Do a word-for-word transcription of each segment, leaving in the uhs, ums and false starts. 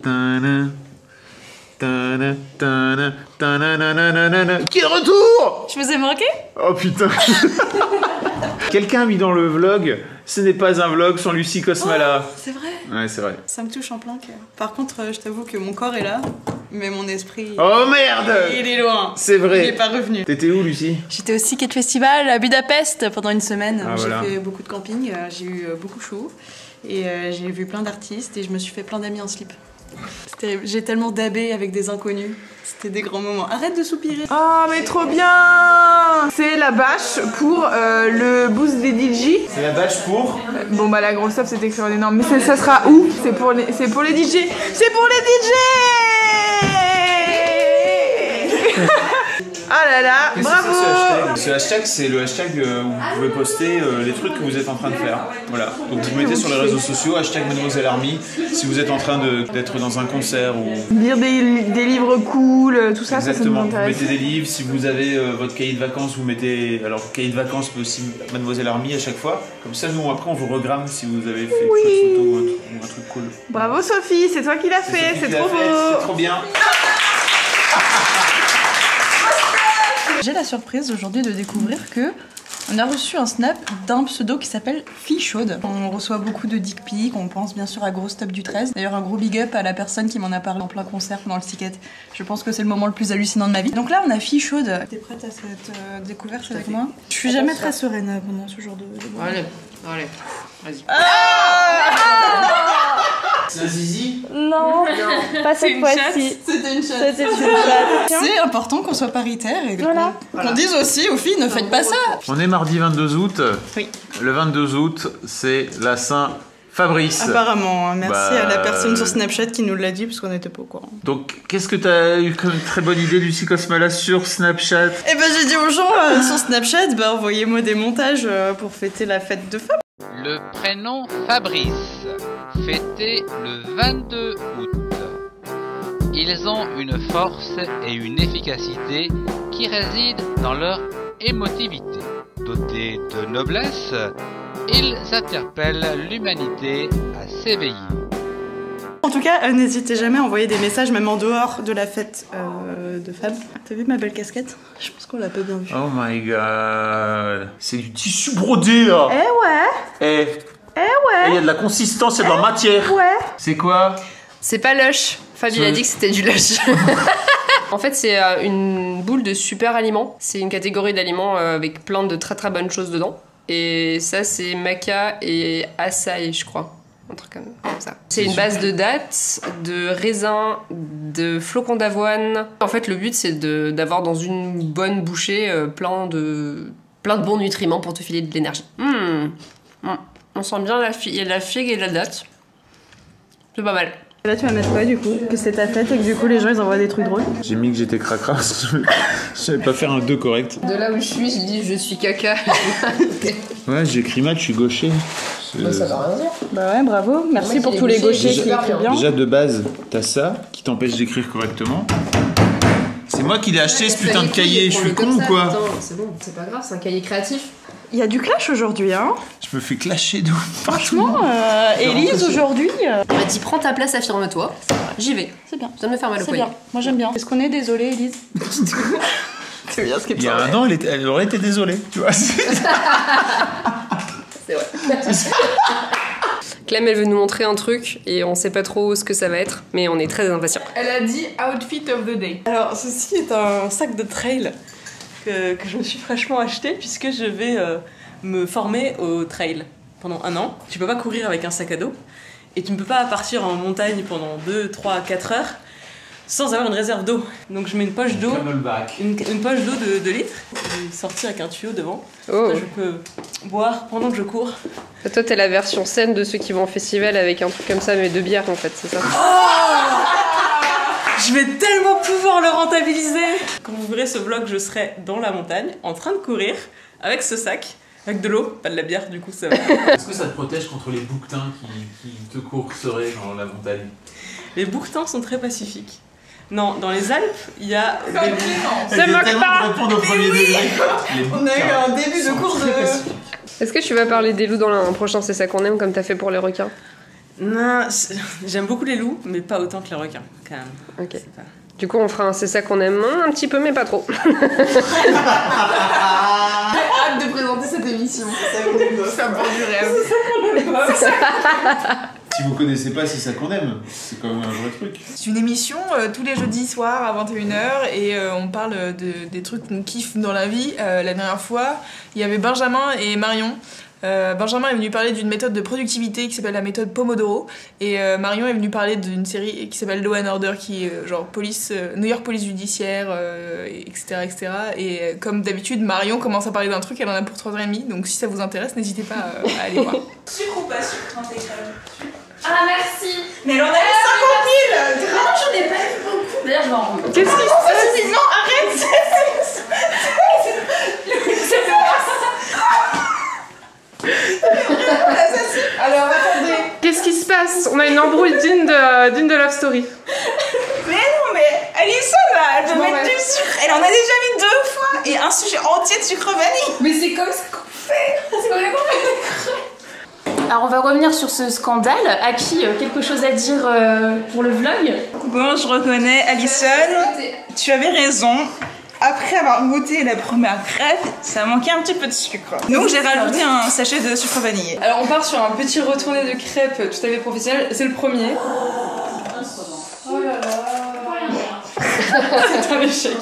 Tana, tana, tana, tana, nanana. Qui est de retour? Je vous ai manqué? Oh putain. Quelqu'un a mis dans le vlog, ce n'est pas un vlog sans Lucie Kosmala. Oh, c'est vrai. Ouais, c'est vrai. Ça me touche en plein cœur. Par contre, euh, je t'avoue que mon corps est là, mais mon esprit... Oh merde! Il est loin. C'est vrai. Il est pas revenu. T'étais où, Lucie? J'étais au Skate Festival à Budapest pendant une semaine. Ah, j'ai voilà. fait beaucoup de camping, euh, j'ai eu euh, beaucoup chaud. Et euh, j'ai vu plein d'artistes et je me suis fait plein d'amis en slip. J'ai tellement dabé avec des inconnus. C'était des grands moments. Arrête de soupirer. Oh mais trop bien. C'est la bâche pour euh, le boost des D J. C'est la bâche pour? Bon bah la grosse top c'est écrit en énorme. Mais ça, ça sera où? C'est pour les, c'est pour les D J. C'est pour les D J. Ah là là, bravo. Ce hashtag, c'est le hashtag euh, où vous pouvez poster euh, les trucs que vous êtes en train de faire. Voilà. Donc vous mettez sur les réseaux sociaux hashtag Mademoiselle Army si vous êtes en train d'être dans un concert ou... Lire des, des livres cool, tout ça, Exactement. ça, ça nous Vous intéresse. mettez des livres, si vous avez euh, votre cahier de vacances, vous mettez... Alors cahier de vacances peut aussi Mademoiselle Army à chaque fois. Comme ça, nous après on vous regramme si vous avez fait Oui. une photo ou un, truc, ou un truc cool. Bravo Sophie, c'est toi qui l'as fait, c'est trop beau. C'est trop bien. J'ai la surprise aujourd'hui de découvrir que on a reçu un snap d'un pseudo qui s'appelle Fille Chaude. On reçoit beaucoup de dick pics, on pense bien sûr à Gros Stop du treize. D'ailleurs un gros big up à la personne qui m'en a parlé en plein concert pendant le ticket. Je pense que c'est le moment le plus hallucinant de ma vie. Donc là on a Fille Chaude. T'es prête à cette euh, découverte avec moi? Je suis jamais très sereine pendant ce genre de... de... Allez, allez, vas-y. C'est un zizi? Non, non, pas cette fois-ci. C'était une chatte. C'était une chatte. C'est important qu'on soit paritaire et Voilà. qu'on qu'on dise aussi aux filles ne faites pas ça. On est mardi vingt-deux août. Oui. Le vingt-deux août, c'est la Saint Fabrice. Apparemment, hein. Merci Bah, à la personne sur Snapchat qui nous l'a dit parce qu'on n'était pas au courant. Donc, qu'est-ce que t'as eu comme très bonne idée, Lucie Kosmala, sur Snapchat? Et ben j'ai dit aux gens euh, sur Snapchat, bah envoyez-moi des montages euh, pour fêter la fête de femmes. Le prénom Fabrice, fêté le vingt-deux août. Ils ont une force et une efficacité qui résident dans leur émotivité. Dotés de noblesse, ils interpellent l'humanité à s'éveiller. En tout cas, euh, n'hésitez jamais à envoyer des messages, même en dehors de la fête euh, de femmes. T'as vu ma belle casquette? Je pense qu'on l'a pas bien vue. Oh my god. C'est du tissu brodé, là. Eh ouais, Eh, eh il ouais, y a de la consistance, il y a de la matière. ouais. C'est quoi? C'est pas lush. Fabien Ce- a dit que c'était du lush. En fait, c'est euh, une boule de super aliments. C'est une catégorie d'aliments euh, avec plein de très très bonnes choses dedans. Et ça, c'est maca et açaï, je crois. Un truc comme ça. C'est une base de dattes, de raisins, de flocons d'avoine. En fait, le but, c'est de- d'avoir dans une bonne bouchée euh, plein de plein de bons nutriments pour te filer de l'énergie. Mmh. Mmh. On sent bien la figue, il y a de la figue et de la date. C'est pas mal. Là, tu vas mettre quoi du coup? Que c'est ta fête et que du coup les gens ils envoient des trucs drôles? J'ai mis que j'étais cracra. Je savais pas faire un deux correct. De là où je suis, je dis je suis caca. Ouais, j'écris mal, je suis gaucher. Bah, ça veut rien dire. Bah ouais, bravo. Merci Moi, pour qui tous l'ai les gaucher, gauchers j'ai qui super écrivent bien. bien. Déjà de base, t'as ça qui t'empêche d'écrire correctement. C'est moi qui l'ai acheté ce putain de cahier, je suis con ou quoi? Attends, c'est bon, c'est pas grave, c'est un cahier créatif. Il y a du clash aujourd'hui, hein. Je me fais clasher de ouf. Franchement, euh, Élise aujourd'hui, euh, Il m'a dit prends ta place, affirme-toi. J'y vais. c'est bien. Ça vient de me faire mal au C'est poignet. bien. Moi j'aime bien. Est-ce qu'on est désolé, Élise? C'est bien ce qui Il y a un an, elle, était- elle aurait été désolée, tu vois. C'est vrai. Clem, elle veut nous montrer un truc et on sait pas trop ce que ça va être, mais on est très impatients. Elle a dit outfit of the day. Alors, ceci est un sac de trail que, que je me suis fraîchement acheté puisque je vais euh, me former au trail pendant un an. Tu peux pas courir avec un sac à dos et tu ne peux pas partir en montagne pendant deux, trois, quatre heures sans avoir une réserve d'eau. Donc je mets une poche d'eau, une, une poche d'eau de deux litres, je vais sortir avec un tuyau devant. Oh. Ça, je peux boire pendant que je cours. Toi, t'es la version saine de ceux qui vont en festival avec un truc comme ça, mais de bière en fait, c'est ça? Je vais tellement pouvoir le rentabiliser. Quand vous verrez ce vlog, je serai dans la montagne, en train de courir, avec ce sac, avec de l'eau, pas de la bière, du coup ça va. Est-ce que ça te protège contre les bouquetins qui, qui te courseraient dans la montagne? Les bouquetins sont très pacifiques. Non, dans les Alpes, il y a des... Ça moque pas. Répondre au premier degré. On a eu un début de cours de... Est-ce que tu vas parler des loups dans un prochain C'est ça qu'on aime, comme t'as fait pour les requins? Non, j'aime beaucoup les loups, mais pas autant que les requins, quand même. Ok. Pas... Du coup, on fera un c'est ça qu'on aime un petit peu, mais pas trop. Hâte de présenter cette émission. Ça me prend du rêve. Si vous connaissez pas C'est ça qu'on aime, c'est quand même un vrai truc. C'est une émission euh, tous les jeudis soirs à vingt et une heures et euh, on parle de, des trucs qu'on kiffe dans la vie. Euh, la dernière fois, il y avait Benjamin et Marion. Euh, Benjamin est venu parler d'une méthode de productivité qui s'appelle la méthode Pomodoro et euh, Marion est venue parler d'une série qui s'appelle Law and Order qui est euh, genre police, euh, New York police judiciaire, euh, et cetera, et cetera. Et euh, comme d'habitude, Marion commence à parler d'un truc, elle en a pour trois heures trente, donc si ça vous intéresse, n'hésitez pas euh, à aller voir. Sucre ou pas sucre intégral? Ah merci. Mais elle en a mis cinquante mille. Non, j'en ai pas mis beaucoup. D'ailleurs, je vais en rendre. Qu'est-ce qui se passe? Non, arrête. Alors attendez. Qu'est-ce qui se passe? On a une embrouille digne de, digne de Love Story. Mais non, mais Alison là, elle veut Non, mettre mais... du sucre. Elle en a déjà mis deux fois. Et un sujet entier de sucre vanille. Mais c'est comme ça qu'on fait. C'est comme ça qu'on fait. Alors on va revenir sur ce scandale. Aki, euh, quelque chose à dire euh, pour le vlog? Bon, je reconnais Alison. Tu avais raison. Après avoir goûté la première crêpe, ça manquait un petit peu de sucre. Donc j'ai rajouté un sachet de sucre vanillé. Alors on part sur un petit retourné de crêpes tout à fait professionnel. C'est le premier. Oh là là. C'est un échec.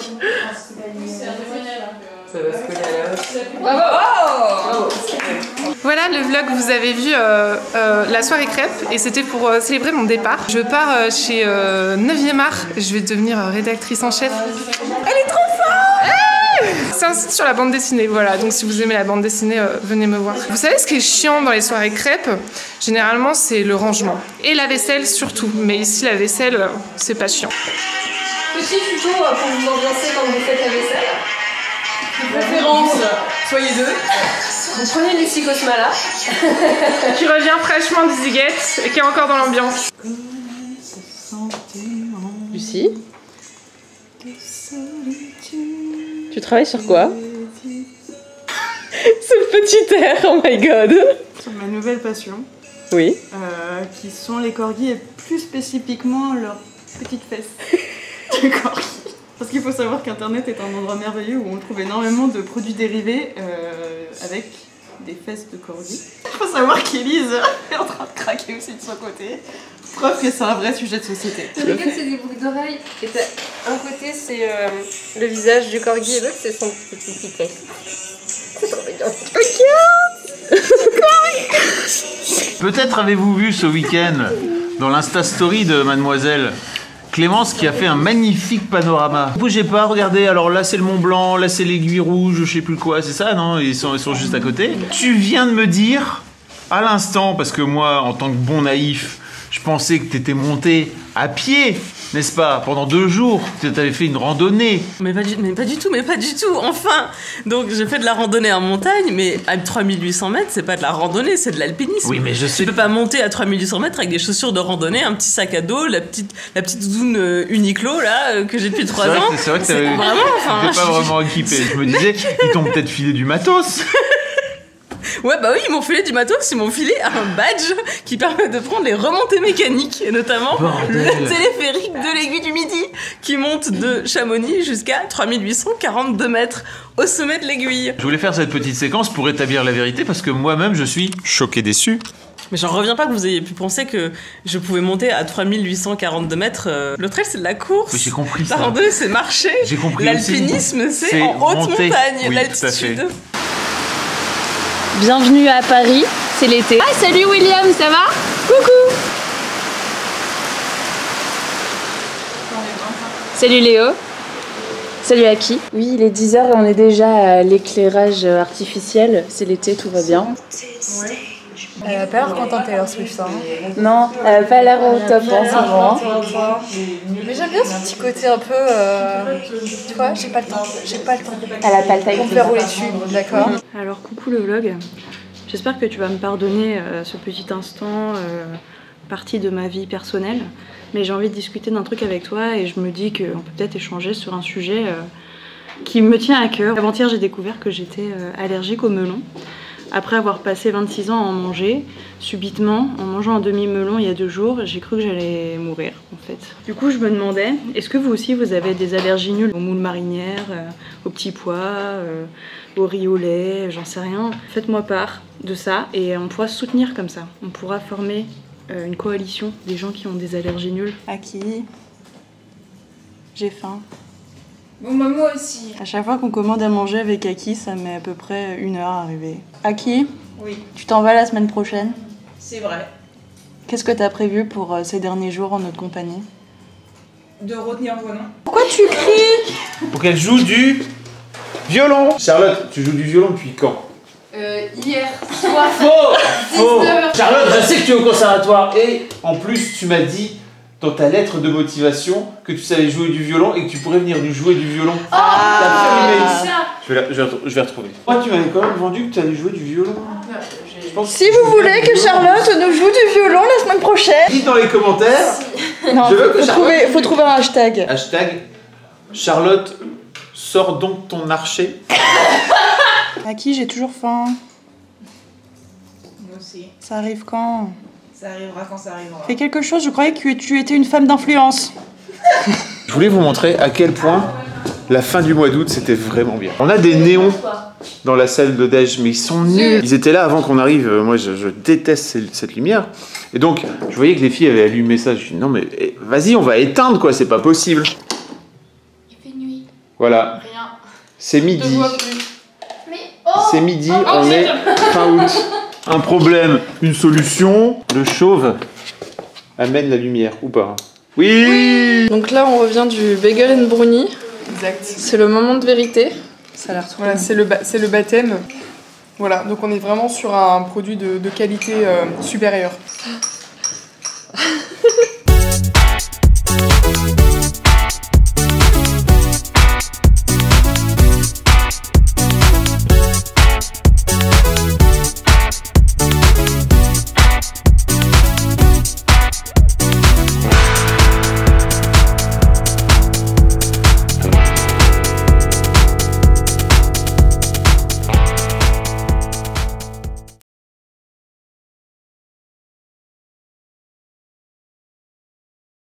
Ça va se coller à la hache. Bravo. Oh voilà, le vlog, vous avez vu euh, euh, la soirée crêpe et c'était pour euh, célébrer mon départ. Je pars euh, chez euh, neuvième art, je vais devenir euh, rédactrice en chef. Elle est trop forte. C'est un site sur la bande dessinée, voilà, donc si vous aimez la bande dessinée, euh, venez me voir. Vous savez ce qui est chiant dans les soirées crêpes? Généralement, c'est le rangement. Et la vaisselle surtout, mais ici la vaisselle, euh, c'est pas chiant. Petit tuto pour vous ambiancer quand vous faites la vaisselle. Référence, soyez deux. Vous prenez Lucie Cosmala. Qui revient fraîchement de Ziguette et qui est encore dans l'ambiance. Lucie, tu travailles sur quoi? C'est le petit air, oh my god. Sur ma nouvelle passion, Oui. euh, qui sont les corgis et plus spécifiquement leurs petites fesses de corgis. Parce qu'il faut savoir qu'Internet est un endroit merveilleux où on trouve énormément de produits dérivés euh, avec des fesses de corgi. Il faut savoir qu'Élise est en train de craquer aussi de son côté. Preuve que c'est un vrai sujet de société. Lequel c'est des boucles d'oreilles. Et t'as un côté c'est euh, le visage du corgi et l'autre c'est son petit piquet. C'est trop mignon. Peut-être avez-vous vu ce week-end dans l'Insta Story de Mademoiselle Clémence qui a fait un magnifique panorama. Bougez pas, regardez, alors là c'est le Mont Blanc, là c'est l'aiguille rouge, je sais plus quoi, c'est ça, non? Ils sont, ils sont juste à côté. Tu viens de me dire, à l'instant, parce que moi, en tant que bon naïf, je pensais que t'étais monté à pied, n'est-ce pas? Pendant deux jours, tu avais fait une randonnée. Mais pas, du, mais pas du tout, mais pas du tout, enfin. Donc j'ai fait de la randonnée en montagne, mais à trois mille huit cents mètres, c'est pas de la randonnée, c'est de l'alpinisme. Oui, mais je sais. Tu peux pas monter à trois mille huit cents mètres avec des chaussures de randonnée, un petit sac à dos, la petite, la petite doudoune euh, Uniqlo là euh, que j'ai depuis trois ans. C'est vrai que t'avais vraiment, enfin, pas vraiment équipé. Je me disais, ils t'ont peut-être filé du matos. Ouais, bah oui, ils m'ont filé du matos, ils m'ont filé un badge qui permet de prendre les remontées mécaniques, et notamment Bordel. le téléphérique de l'aiguille du Midi, qui monte de Chamonix jusqu'à trois mille huit cent quarante-deux mètres au sommet de l'aiguille. Je voulais faire cette petite séquence pour établir la vérité parce que moi-même je suis choqué déçu. Mais j'en reviens pas que vous ayez pu penser que je pouvais monter à trois mille huit cent quarante-deux mètres. Euh, le trail, c'est de la course. Oui, j'ai compris La ça. randonnée, c'est marcher. J'ai compris L'alpinisme, c'est C'est en haute monter. montagne, Oui, tout à fait. l'altitude. Bienvenue à Paris, c'est l'été. Ah salut William, ça va? Coucou. Salut Léo. Salut Aki. Oui, il est dix heures et on est déjà à l'éclairage artificiel. C'est l'été, tout va bien. Elle a pas l'air contente Taylor Swift, hein. Non, elle a pas l'air au top en ce moment. Mais j'aime bien ce petit côté un peu. Euh, tu vois, j'ai pas le temps. J'ai pas le temps. Elle a pas le On peut rouler dessus, d'accord. Alors coucou le vlog, j'espère que tu vas me pardonner euh, ce petit instant euh, partie de ma vie personnelle, mais j'ai envie de discuter d'un truc avec toi et je me dis qu'on peut peut-être échanger sur un sujet euh, qui me tient à cœur. Avant-hier j'ai découvert que j'étais euh, allergique au melon. Après avoir passé vingt-six ans à en manger, subitement, en mangeant un demi-melon il y a deux jours, j'ai cru que j'allais mourir en fait. Du coup je me demandais, est-ce que vous aussi vous avez des allergies nulles aux moules marinières, euh, aux petits pois, euh, au riz au lait, j'en sais rien. Faites-moi part de ça et on pourra se soutenir comme ça. On pourra former euh, une coalition des gens qui ont des allergies nulles. Aki, j'ai faim. Bon, bah, moi aussi. À chaque fois qu'on commande à manger avec Aki, ça met à peu près une heure à arriver. Aki, Oui, tu t'en vas la semaine prochaine. c'est vrai. Qu'est-ce que t'as prévu pour euh, ces derniers jours en notre compagnie? De retenir vos noms. Pourquoi tu cries? Pour qu'elle joue du violon. Charlotte, tu joues du violon depuis quand? Euh, hier soir. Faux. Faux. dix-neuf heures. Charlotte, je sais que tu es au conservatoire et en plus tu m'as dit dans ta lettre de motivation que tu savais jouer du violon et que tu pourrais venir nous jouer du violon. Oh, T'as fait ça. Je vais, la- je, vais, je vais retrouver. Moi, tu m'avais quand même vendu que tu allais jouer du violon. Je pense Si vous voulez que Charlotte nous joue du violon la semaine prochaine. Dites dans les commentaires. Non, Je veux faut, que faut Charlotte- trouver, faut trouver un hashtag. Hashtag Charlotte, sors donc ton archer. Aki, j'ai toujours faim. Moi aussi. Ça arrive quand? Ça arrivera quand ça arrivera. Fais quelque chose, je croyais que tu étais une femme d'influence. Je voulais vous montrer à quel point la fin du mois d'août c'était vraiment bien. On a des néons dans la salle de déj, mais ils sont nuls. Ils étaient là avant qu'on arrive. Moi, je, je déteste ces- cette lumière. Et donc, je voyais que les filles avaient allumé ça. Je me suis dit, non, mais eh, vas-y, on va éteindre, quoi. C'est pas possible. Il fait nuit. Voilà. Rien. C'est Je te midi. vois plus. Mais oh. C'est midi, Oh, on ok. est fin août. Un problème, une solution. Le chauve amène la lumière, ou pas? Oui. Donc là, on revient du bagel and brownie. Exact. C'est le moment de vérité. Ça a l'air trop Voilà, c'est le, ba- c'est le baptême. Voilà, donc on est vraiment sur un produit de, de qualité euh, supérieure.